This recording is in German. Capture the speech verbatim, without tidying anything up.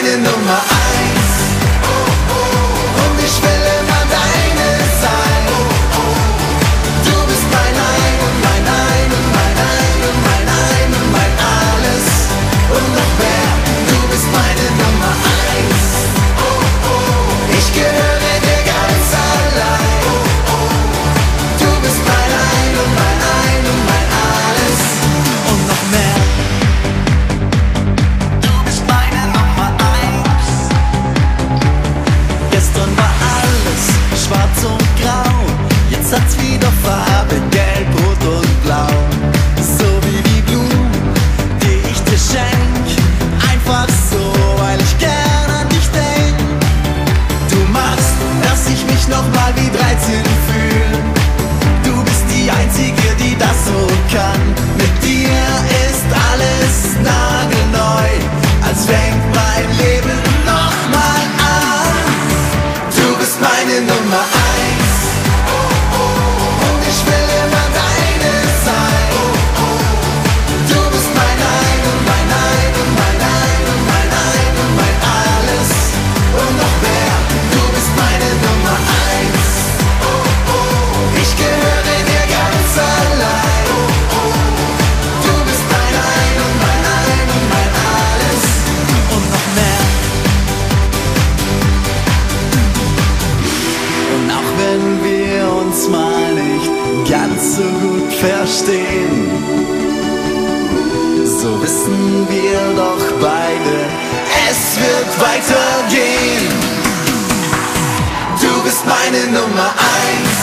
meine Nummer eins. Und ich will immer deine sein. Du bist mein Ein und mein Ein und mein Ein und mein Ein und mein Alles und noch mehr. Du bist meine Nummer eins. Ich gehöre dir ganz allein. Du bist mein Ein und mein Ein und mein Alles und noch mehr. Du bist meine Nummer eins. Gestern war alles schwarz und grau, jetzt hat's wieder Farbe, gelb, rot und blau. So wie die Blumen, die ich dir schenk, einfach so, weil ich gern an dich denk. Du machst, dass ich mich noch mal wie dreizehn fühl. Du bist die Einzige, die das so kann. Mit dir ist alles nagelneu, als fängt mein Leben noch mal an. Du bist meine Nummer eins. Und ich will immer deine sein. Du bist mein Ein und mein Ein und mein Ein und mein Ein und mein Alles und noch mehr. Du bist meine Nummer eins. Ich gehöre dir ganz allein. Du bist mein Ein und mein Ein und mein Alles und noch mehr. Und auch wenn wir uns mal nicht ganz so gut verstehen, so wissen wir doch beide, es wird weitergehen. Du bist meine Nummer eins.